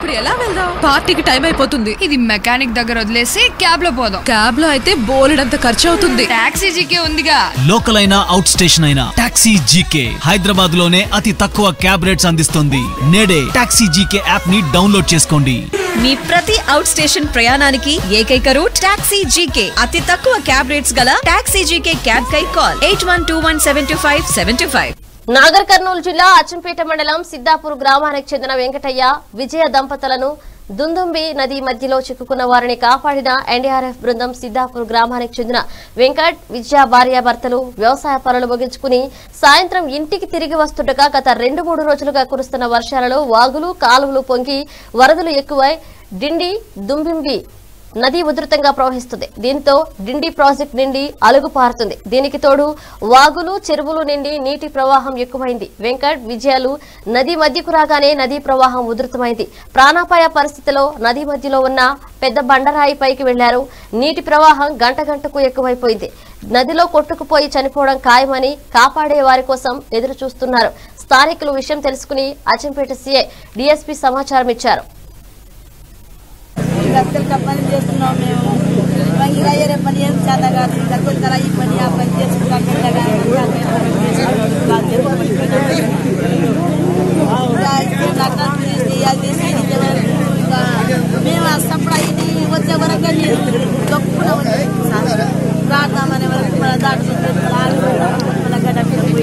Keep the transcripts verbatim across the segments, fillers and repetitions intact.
ఇప్పుడు ఎలా వెళ్దాం? పార్టీకి టైం అయిపోతుంది. ఇది మెకానిక్ దగ్గర వదిలేసి క్యాబ్ లో పోదాం. క్యాబ్ లో అయితే బోలెడంత ఖర్చు అవుతుంది. టాక్సీ జీకే ఉందిగా. లోకల్ అయినా అవుట్ స్టేషన్ అయినా టాక్సీ జీకే హైదరాబాద్ లోనే అతి తక్కువ క్యాబ్ రేట్స్ అందిస్తుంది. నేడే టాక్సీ జీకే యాప్ ని డౌన్లోడ్ చేసుకోండి. మీ ప్రతి అవుట్ స్టేషన్ ప్రయాణానికి ఏకైక రూట్ టాక్సీ జీకే. అతి తక్కువ క్యాబ్ రేట్స్ గల టాక్సీ జీకే క్యాబ్ కై call eight one two one seven two five seven two five. Nagar Kurnool జిల్లా అచ్చంపేట మండలం సిద్దాపూర్ గ్రామానికి చెందిన వెంకటయ్య విజయ దంపతులను దుందుంబి నది మధ్యలో చిక్కుకున్న వారిని కాపాడిన ఎన్డీఆర్ఎఫ్ బృందం. సిద్దాపూర్ గ్రామానికి చెందిన వెంకట్ విజయ భార్యాభర్తలు వ్యవసాయ పనులు ముగించుకుని సాయంత్రం ఇంటికి తిరిగి వస్తుండగా గత రెండు మూడు రోజులుగా కురుస్తున్న వర్షాలలో వాగులు కాలువలు పొంగి వరదలు ఎక్కువై డిండి దుంబింబి నది ఉధృతంగా ప్రవహిస్తుంది. దీంతో డిండి ప్రాజెక్టు నిండి అలుగు పారుతుంది. దీనికి తోడు వాగులు చెరువులు నిండి నీటి ప్రవాహం ఎక్కువైంది. వెంకట్ విజయాలు నది మధ్యకు రాగానే నదీ ప్రవాహం ఉధృతమైంది. ప్రాణాపాయ పరిస్థితిలో నది మధ్యలో ఉన్న పెద్ద బండరాయి పైకి వెళ్లారు. నీటి ప్రవాహం గంట గంటకు ఎక్కువైపోయింది. నదిలో కొట్టుకుపోయి చనిపోవడం ఖాయమని కాపాడే వారి కోసం ఎదురు చూస్తున్నారు. స్థానికులు విషయం తెలుసుకుని అచ్చంపేట సీఐ డీఎస్పీ సమాచారం ఇచ్చారు. గద్దెలు పని చేస్తున్నాం మేము. ఇలా ఏరే పని ఏం చేత కాదు. గద్దెలు కదా ఈ పని ఆ పని చేసుకుంటాం. మేము అసలు ఇది వచ్చే వరకు గొప్పగా రాద్దామనే వరకు మన దాటుకుంటే మన గడ్డ పోయి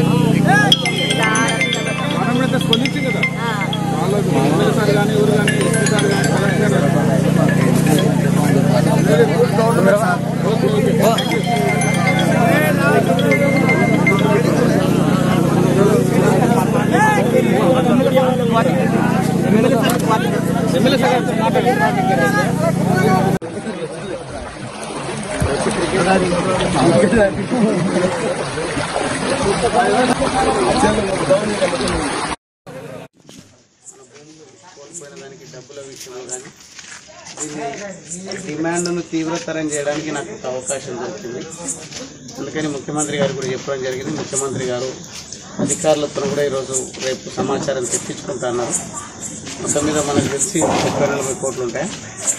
కోల్పోయినదానికి డబ్బుల విషయంలో కానీ దీన్ని డిమాండ్ను తీవ్రతరం చేయడానికి నాకు ఒక అవకాశం దొరికింది. అందుకని ముఖ్యమంత్రి గారు కూడా చెప్పడం జరిగింది. ముఖ్యమంత్రి గారు అధికారులతో కూడా ఈరోజు రేపు సమాచారం తెప్పించుకుంటా అన్నారు. మొత్తం మీద మనకు తెలిసి ముప్పై నలభై కోట్లు ఉంటాయి.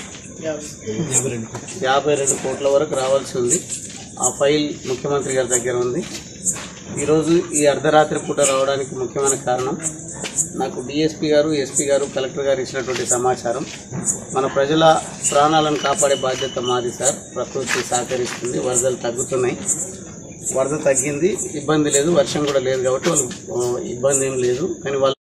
యాభై రెండు కోట్ల వరకు రావాల్సి ఉంది. ఆ ఫైల్ ముఖ్యమంత్రి గారి దగ్గర ఉంది. ఈరోజు ఈ అర్ధరాత్రి పూట రావడానికి ముఖ్యమైన కారణం నాకు డిఎస్పీ గారు, ఎస్పీ గారు, కలెక్టర్ గారు ఇచ్చినటువంటి సమాచారం. మన ప్రజల ప్రాణాలను కాపాడే బాధ్యత మాది సార్. ప్రకృతి సహకరిస్తుంది. వరదలు తగ్గుతున్నాయి. వరద తగ్గింది, ఇబ్బంది లేదు. వర్షం కూడా లేదు కాబట్టి వాళ్ళు ఇబ్బంది ఏం లేదు. కానీ వాళ్ళు